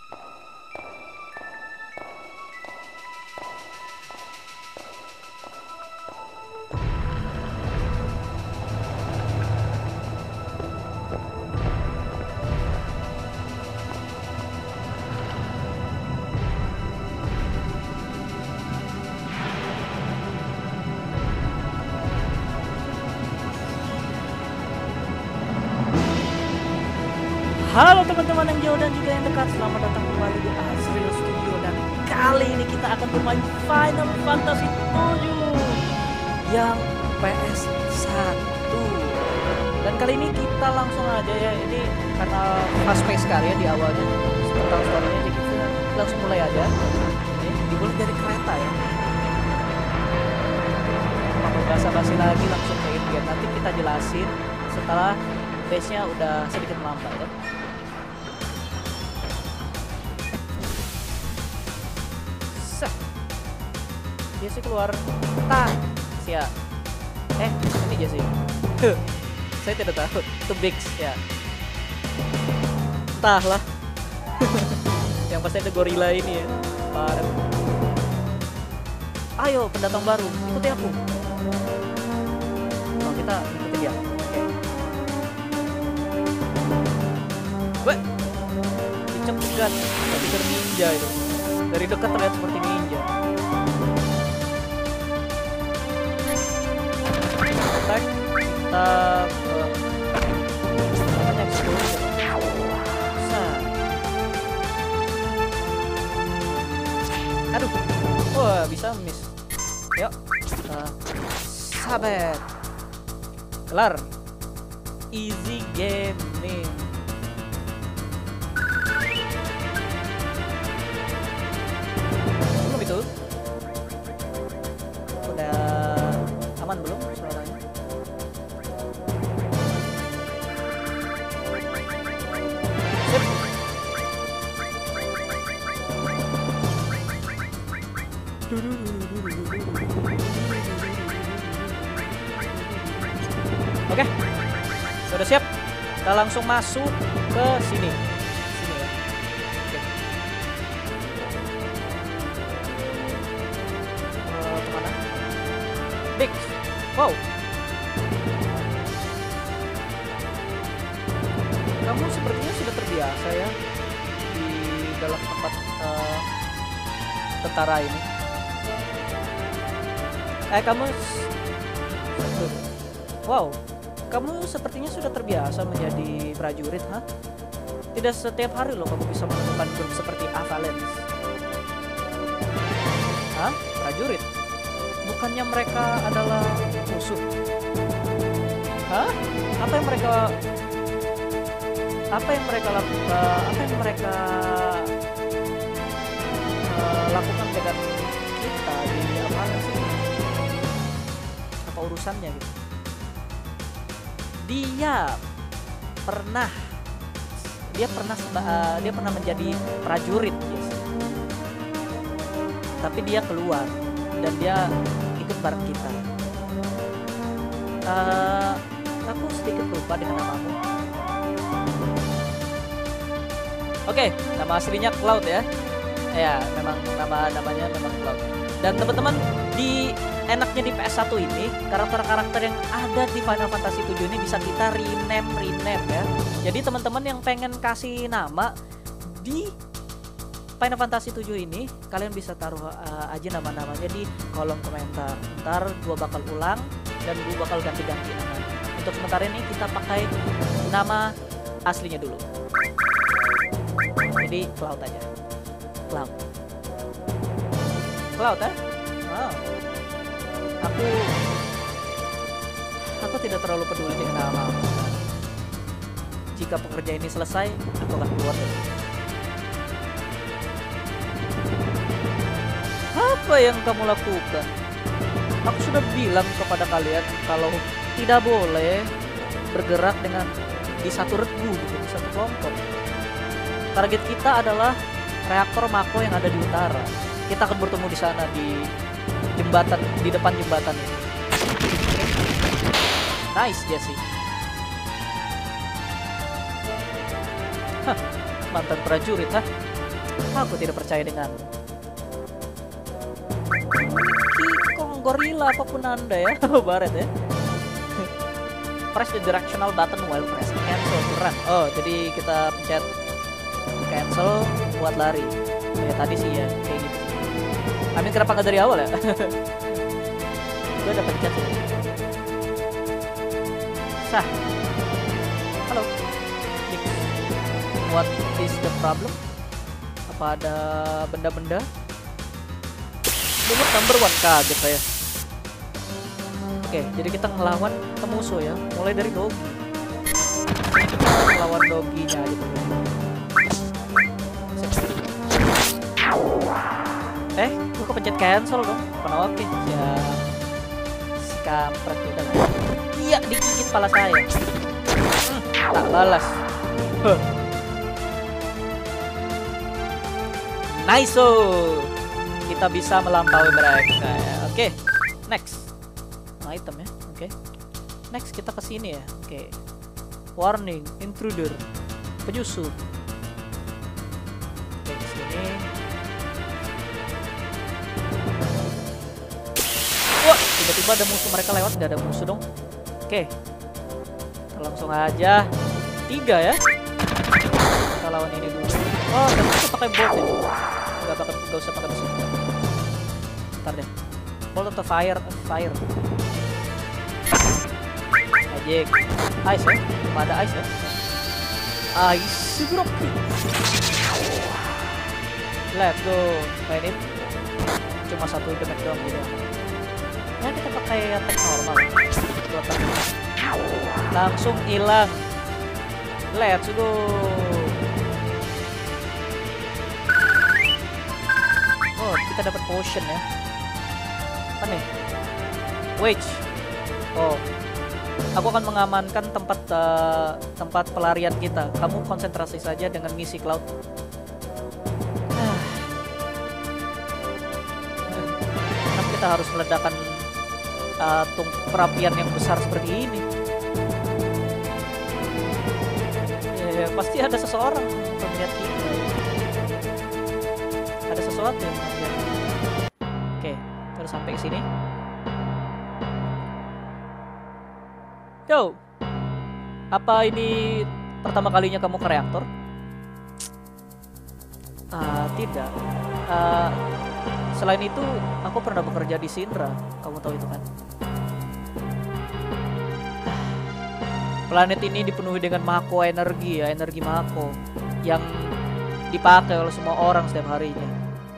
Halo teman-teman yang jauh dan juga yang dekat, selamat datang kembali di Asriel Studio. Dan kali ini kita akan bermain Final Fantasy 7 yang PS1. Dan kali ini kita langsung aja ya, ini karena fast pace sekali ya di awalnya tentang story-nya, jadi kita langsung mulai aja. Ini dimulai dari kereta ya. Kalau basa-basi lagi langsung ke in-game, nanti kita jelasin setelah base-nya udah sedikit melambat ya. Jesse keluar. Siap. Ini Jesse. Saya tidak tahu. Itu Biggs ya. Entahlah. Yang pasti ada gorila ini ya. Parah. Ayo pendatang baru, ikuti aku. Oh, kita ikuti dia. Oke. Weh. Dicegat. Tapi ninja itu. Dari dekat terlihat seperti ninja. Kita banyak sekali. Aduh, wah bisa miss. Yuk, sabar. Kelar. Easy game nih. Belum itu? Udah aman belum suaranya? Oke, sudah siap. Kita langsung masuk ke sini. Sini ya. Oke. Kemana? Big. Wow. Kamu sepertinya sudah terbiasa ya di dalam tempat tentara ini. Wow, kamu sepertinya sudah terbiasa menjadi prajurit, ha? Tidak setiap hari loh kamu bisa menemukan grup seperti Avalanche. Hah? Prajurit? Bukannya mereka adalah musuh? Hah? Apa yang mereka lakukan dengan kita di Avalanche? Apa urusannya gitu? Dia pernah menjadi prajurit, yes. Tapi dia keluar dan dia ikut bareng kita. Aku sedikit lupa dengan namamu. Oke, nama aslinya Cloud ya. Ya, memang namanya memang Cloud. Dan teman-teman, enaknya di PS1 ini, karakter-karakter yang ada di Final Fantasy 7 ini bisa kita rename ya. Jadi teman-teman yang pengen kasih nama di Final Fantasy 7 ini, kalian bisa taruh aja nama-namanya di kolom komentar. Ntar gua bakal ulang dan gua bakal ganti-ganti namanya. Untuk sementara ini kita pakai nama aslinya dulu. Jadi Cloud aja. Cloud ya? Wow. Aku tidak terlalu peduli dengan nama. Jika pekerjaan ini selesai, aku akan keluar dari sini. Apa yang kamu lakukan? Aku sudah bilang kepada kalian kalau tidak boleh bergerak dengan di satu regu gitu, di satu kelompok. Target kita adalah reaktor Mako yang ada di utara. Kita akan bertemu di sana di jembatan, di depan jembatan ini. Nice Jesse. Mantan prajurit, Aku tidak percaya dengan King Kong, gorila, apapun Anda ya. Baret ya. Press the directional button while pressing cancel to run. Oh, jadi kita pencet cancel buat lari. Ya tadi sih ya, kayak gitu. Amin, kenapa nggak dari awal ya? Gue udah pencet sih. Sah. Halo. What is the problem? Apa ada benda-benda? Nomor number 1, kaget saya. Oke, jadi kita ngelawan ke musuh ya. Mulai dari Dogi. Kita ngelawan Doginya aja dulu. Gue kepencet cancel dong. Oke, ya si kampret kita. Iya, digigit kepala saya. Tak balas. Nice, kita bisa melampaui mereka. Oke, next item ya. Oke, next kita ke sini ya. Oke, warning, intruder, penyusup. Oke, ke sini. Wah, tiba-tiba ada musuh, mereka lewat, nggak ada musuh dong. Oke, kita langsung aja 3 ya. Kita lawan ini dulu. Oh, dan kita pakai bolt ya. Gak usah pakai musuh. Ntar deh. Bolt atau fire. Magic. Ice ya. Cuma ada ice ya. Ice Brocky. Let's go. Mainin. Cuma 1 damage doang gitu. Ya kita pakai attack normal. Langsung hilang. Let's go. Oh, kita dapat potion ya. Apa nih? Wage. Oh, aku akan mengamankan tempat pelarian kita. Kamu konsentrasi saja dengan misi Cloud. Kenapa kita harus meledakkan perapian yang besar seperti ini? Ya, pasti ada seseorang melihat kita. Ada sesuatu yang melihat. Oke, terus sampai ke sini. Yo, apa ini pertama kalinya kamu ke reaktor? Tidak. Selain itu, aku pernah bekerja di Shinra. Kamu tahu itu kan? Planet ini dipenuhi dengan Mako energi ya, energi Mako yang dipakai oleh semua orang setiap harinya.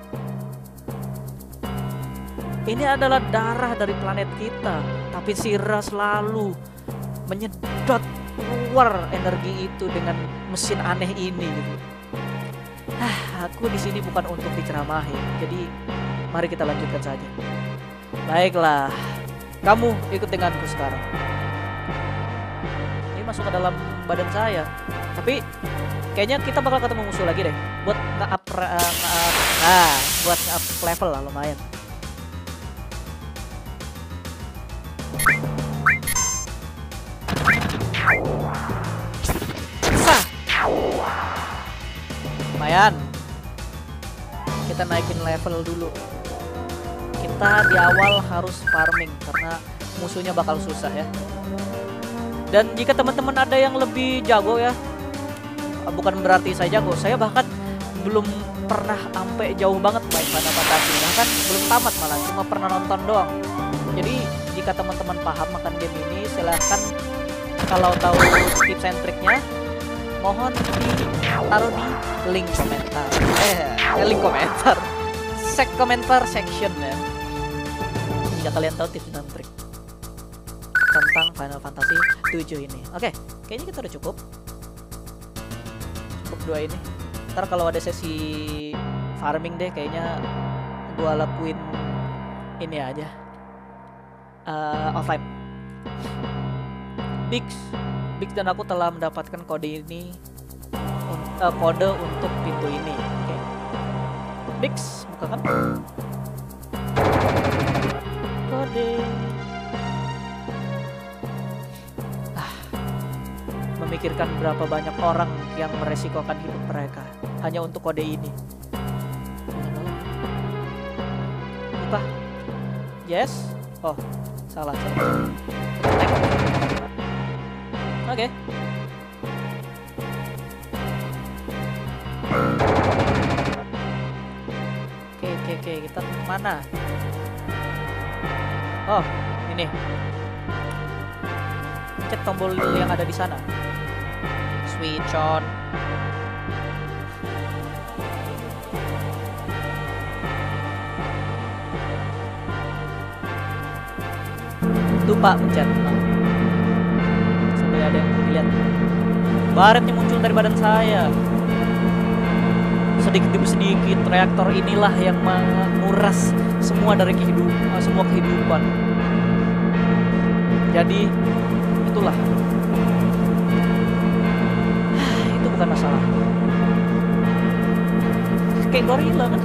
Ini adalah darah dari planet kita, tapi Shinra selalu menyedot keluar energi itu dengan mesin aneh ini gitu. Aku di sini bukan untuk diceramahi, jadi mari kita lanjutkan saja. Baiklah, kamu ikut denganku sekarang. Ini masuk ke dalam badan saya, tapi kayaknya kita bakal ketemu musuh lagi deh. Buat nge-up buat nge-up level lah lumayan. Lumayan. Kita naikin level dulu. Kita di awal harus farming karena musuhnya bakal susah ya. Dan jika teman-teman ada yang lebih jago ya, bukan berarti saya jago, saya bahkan belum pernah sampai jauh banget main Final Fantasy, bahkan belum tamat malah, cuma pernah nonton doang. Jadi jika teman-teman paham akan game ini, silahkan kalau tahu tips and triknya mohon ditaruh di link komentar. Link komentar. Komentar section ya. Jika kalian tahu tips dan trik tentang Final Fantasy 7 ini. Oke, kayaknya kita udah cukup. Cukup 2 ini. Ntar kalau ada sesi farming deh, kayaknya gua lakuin ini aja. Offline. Bix dan aku telah mendapatkan kode ini, kode untuk pintu ini. Oke. Bix, bukakan. Kode. Memikirkan berapa banyak orang yang meresikokan hidup mereka hanya untuk kode ini. kah? Yes. Oh, salah. Oke. Oke, kita kemana? Oh, ini. Pencet tombol yang ada di sana. Switch on. Lupa pencet. Sampai ada yang lihat. Baret yang muncul dari badan saya. Sedikit demi sedikit reaktor inilah yang menguras semua dari semua kehidupan. Jadi itulah. Itu bukan masalah. Kayak gorila kan.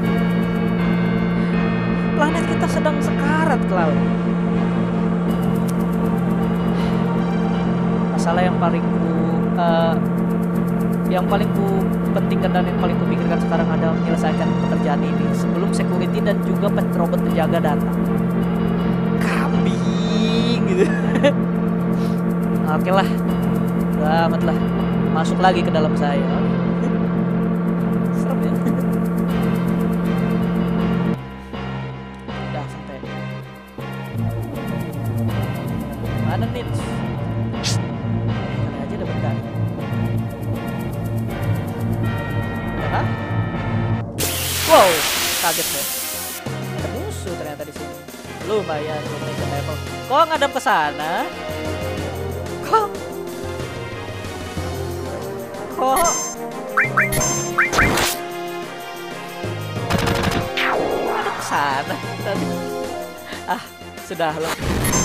Planet kita sedang sekarat, Cloud. Masalah yang paling ku pentingkan dan yang paling ku pikirkan sekarang adalah menyelesaikan pekerjaan ini sebelum security dan juga robot penjaga datang. Kambing gitu. Oke lah, udah amat lah. Masuk lagi ke dalam saya. Serem ya. Udah sampai. Mana nih? Kali aja ada benda. Hah? Wow, kaget ya. Ada musuh ternyata di sini. Lumayan, lumayan level. Kok ngadap ke sana? Kok? Ngadap ke sana tadi. Ah, sudah loh.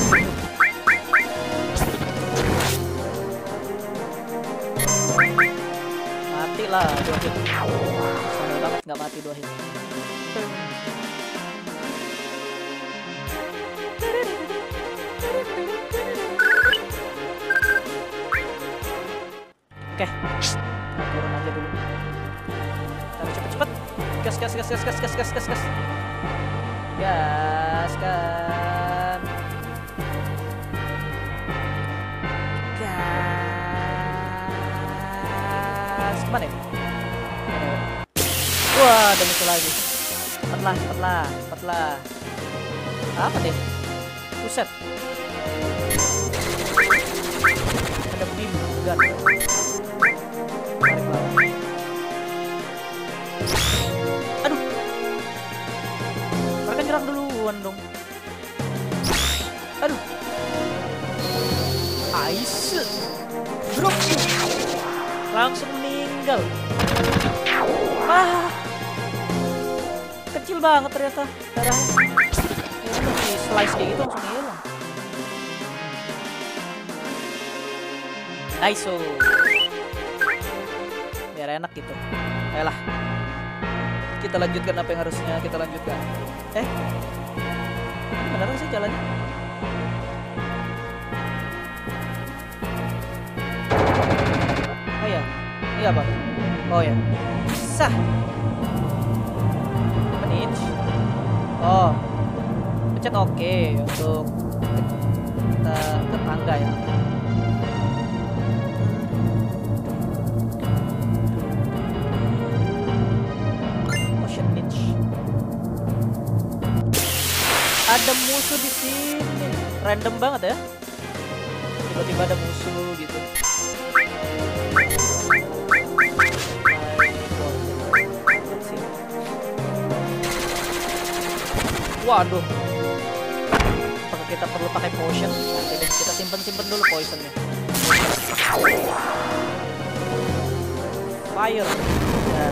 Mati lah 2 hit. Soalnya banget nggak mati 2 hit. Oke, turun aja dulu. Taruh cepet-cepet. Gas. Gaskan. Kemana ya? Wah, ada musuh lagi. Cepet lah. Apa deh? Buset. Ada beam gun. Aduh. Mereka nyerang duluan dong. Aduh. Ice. Drop. Langsung meninggal. Kecil banget ternyata darahnya. Ya udah di slice kayak gitu langsung hilang. Nice. Biar enak gitu. Ayolah. Kita lanjutkan apa yang harusnya kita lanjutkan. Ini beneran sih jalannya. Oh ya. Ini apa? Oh ya. Sah. Manage. Oh. Pencet oke untuk kita ke tangga ya. Motion niche. Ada musuh di sini. Random banget ya. Tiba-tiba ada musuh gitu. Waduh. Apakah kita perlu pakai potion? Nanti deh, kita simpen dulu poisonnya. Fire. Dan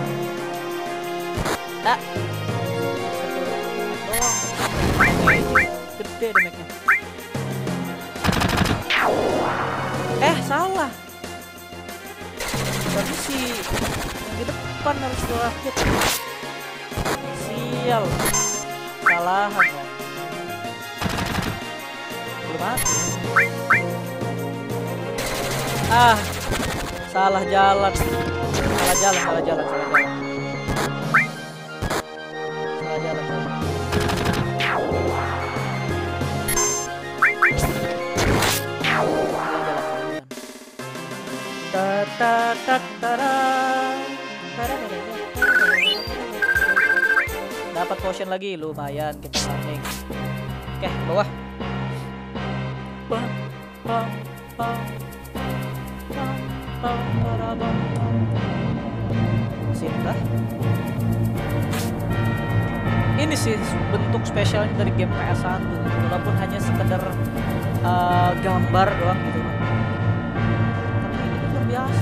satu doang. Gede damage-nya. Salah. Berarti si yang di depan harus dirakit. Sial. Salahan kan? Belum mati. Salah jalan. Salah jalan. Dapat potion lagi, lumayan kita farming. Oke, bawah. Sini kah? Ini sih bentuk spesialnya dari game PS1 gitu. Walaupun hanya sekedar gambar doang gitu. Tapi ini luar biasa.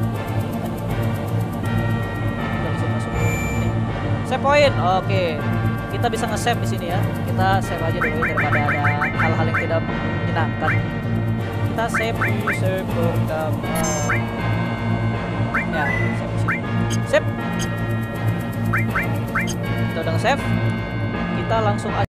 Nggak bisa masuk. Save point. Oke. Kita bisa nge-save di sini ya. Kita save aja dulu daripada ada hal-hal yang tidak menyenangkan. Kita save di server kamar. Ya, save di sini. Save. Kita udah nge-save. Kita langsung